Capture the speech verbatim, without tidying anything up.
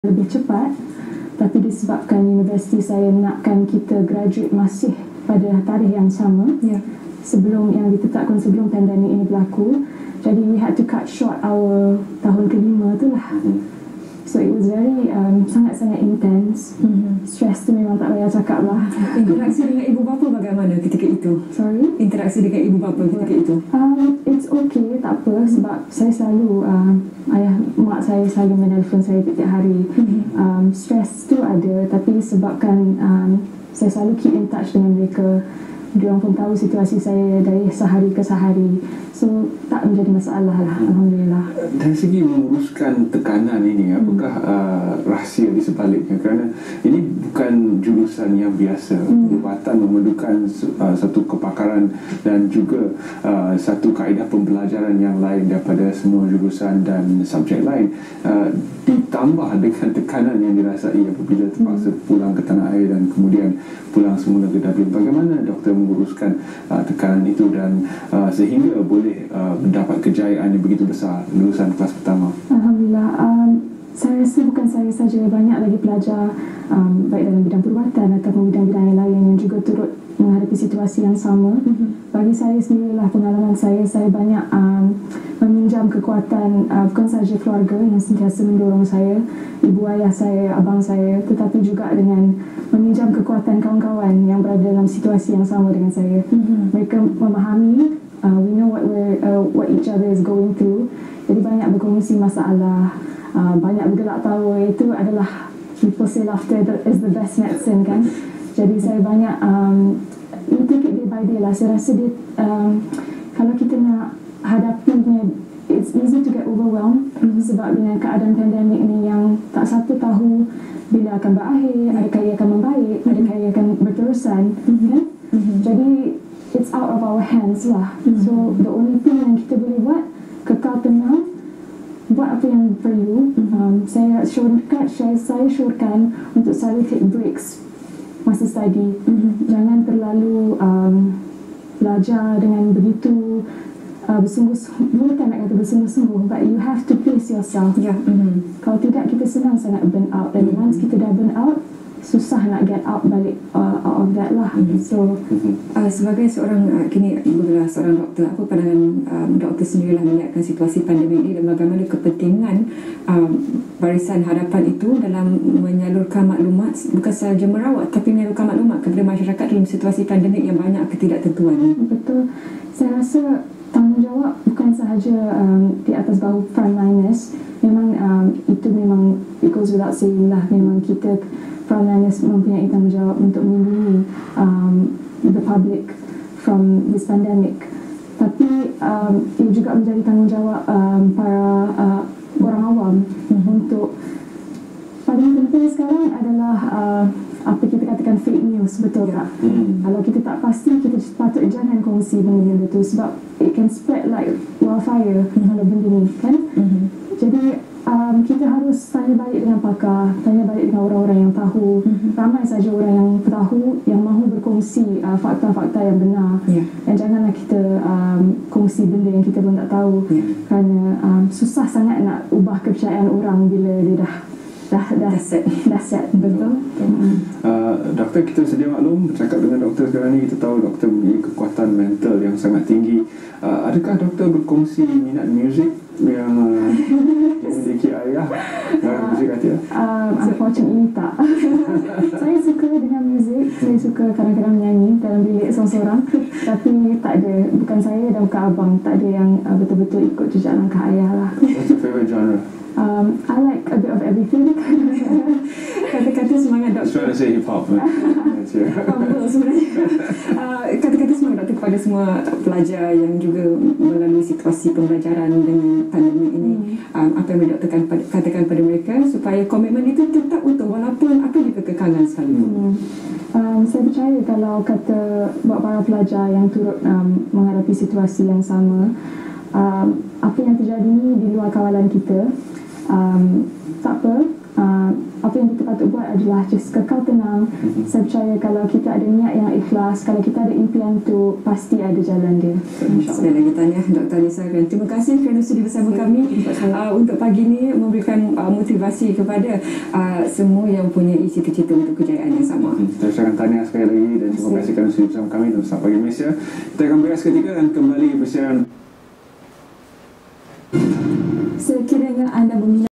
lebih cepat, tapi disebabkan universiti saya nakkan kita graduate masih pada tarikh yang sama, yeah. sebelum yang ditetapkan sebelum pandemik ini berlaku. Jadi we had to cut short our tahun kelima tu lah. So it was very um, sangat-sangat intense. Mm-hmm. Stress tu memang tak payah cakap lah. Interaksi dengan ibu bapa bagaimana ketika itu? Sorry? Interaksi dengan ibu bapa ketika itu? Um, it's okay, tak apa, sebab saya selalu uh, ayah mak saya selalu menelpon saya setiap hari. Mm-hmm. um, Stress tu ada, tapi sebabkan um, saya selalu keep in touch dengan mereka, diorang pun tahu situasi saya dari sehari ke sehari, so tak menjadi masalah lah. Alhamdulillah. Dari segi menguruskan tekanan ini, apakah hmm. uh, rahsia di sebaliknya? Kerana ini bukan jurusan yang biasa. hmm. Perubatan memerlukan uh, satu kepakaran dan juga uh, satu kaedah pembelajaran yang lain daripada semua jurusan dan subjek lain, uh, ditambah dengan tekanan yang dirasai apabila terpaksa hmm. pulang ke tanah air dan kemudian pulang semula ke Dublin. Bagaimana doktor menguruskan uh, tekanan itu dan uh, sehingga boleh uh, mendapat kejayaan yang begitu besar lulusan kelas pertama? Alhamdulillah. Um, saya rasa bukan saya saja, banyak lagi pelajar um, baik dalam bidang perubatan ataupun bidang-bidang yang lain yang juga turut menghadapi situasi yang sama. Mm-hmm. Bagi saya sendirilah, pengalaman saya, saya banyak um, meminjam kekuatan uh, bukan sahaja keluarga yang sentiasa mendorong saya, ibu ayah saya, abang saya, tetapi juga dengan meminjam kekuatan kawan-kawan yang berada dalam situasi yang sama dengan saya. Mm-hmm. Mereka memahami, uh, we know what we're, uh, what each other is going through. Jadi banyak berkongsi masalah, uh, banyak bergelak tawa. Itu adalah, people say laughter is the best medicine, kan. Jadi saya banyak um, you take it day by day lah. Saya rasa dia, um, kalau kita nak hadapinya, it's easy to get overwhelmed. Mm-hmm. Sebab dengan keadaan pandemik ni yang tak satu tahu bila akan berakhir, adakah ia akan membaik, mm-hmm. adakah ia akan berterusan. Mm-hmm. Kan? Mm-hmm. Jadi it's out of our hands lah. Mm-hmm. So the only thing yang kita boleh buat, kekal tenang, buat apa yang perlu. Mm-hmm. um, saya syorkan saya, saya syorkan untuk selalu take breaks masa study. Mm-hmm. Jangan terlalu um, belajar dengan begitu uh, bersungguh-sungguh. Bukan nak kata bersungguh-sungguh, but you have to pace yourself. Yeah. Mm-hmm. Kalau tidak, kita senang sangat burn out. Dan mm-hmm. once kita dah burn out, susah nak get out balik uh, out of that lah. Mm-hmm. So uh, sebagai seorang uh, kini ibu adalah seorang doktor, apa pandangan um, doktor sendirilah melihatkan situasi pandemik ini dan bagaimana kepentingan um, barisan hadapan itu dalam menyalurkan maklumat, bukan sahaja merawat tapi menyalurkan maklumat kepada masyarakat dalam situasi pandemik yang banyak ketidaktentuan. Betul. Saya rasa tanggungjawab bukan sahaja um, di atas bahu frontliners. Memang um, itu memang it goes without saying lah, memang kita frontliners mempunyai tanggungjawab untuk melindungi um, the public from this pandemic. Tapi um, ia juga menjadi tanggungjawab um, para uh, orang awam. Mm-hmm. Untuk paling penting sekarang adalah uh, apa kita katakan fake news, betul tak? Mm-hmm. Kalau kita tak pasti, kita patut jangan kongsi benda-benda tu, sebab it can spread like wildfire. Mm-hmm. Kalau benda ni, kan? Mm-hmm. Jadi Um, kita harus tanya balik dengan pakar, tanya balik dengan orang-orang yang tahu. Mm-hmm. Ramai saja orang yang tahu, yang mahu berkongsi uh, fakta-fakta yang benar. Yeah. Dan janganlah kita um, kongsi benda yang kita pun tak tahu. Yeah. Kerana um, susah sangat nak ubah kepercayaan orang bila dia dah dah dah set, dah set. Betul. Mm-hmm. Uh, doktor, kita sedia maklum bercakap dengan doktor sekarang ni, kita tahu doktor mempunyai kekuatan mental yang sangat tinggi. Uh, adakah doktor berkongsi minat muzik yang uh, dimiliki ayah dalam muzik hati? Um, unfortunately tak. Saya suka dengan muzik, saya suka kadang-kadang menyanyi dalam bilik seorang-seorang, tapi tak ada, bukan saya dan bukan abang, tak ada yang uh, betul-betul ikut jejak langkah ayah lah. What's your favourite genre? Um, I like a bit of everything. Kata-kata semangat doktor. Trying to say hip hop. Humble sebenarnya. uh, Kata-kata semangat doktor kepada semua pelajar yang juga melalui situasi pembelajaran dengan pandemik ini. Hmm. Um, apa yang doktor katakan pada mereka supaya komitmen itu tetap utuh walaupun apa juga kekangan sekalipun. Hmm. Um, saya percaya kalau kata buat para pelajar yang turut um, menghadapi situasi yang sama, um, apa yang terjadi ni di luar kawalan kita. Um, tak apa, uh, apa yang kita patut buat adalah just kekal tenang. Mhm. Saya percaya kalau kita ada niat yang ikhlas, kalau kita ada impian tu, pasti ada jalan dia. Sekali lagi tahniah Doktor Anisa, dan terima kasih kerana sudi bersama kami uh, untuk pagi ini memberikan uh, motivasi kepada uh, semua yang punya cita-cita untuk kejayaan yang sama. Hmm, saya ucapkan tahniah sekali lagi dan terima kasih kerana sudi bersama kami dalam Selamat Pagi Malaysia. Kita akan beres ketika dan kembali persiaran. Sekiranya anda meminat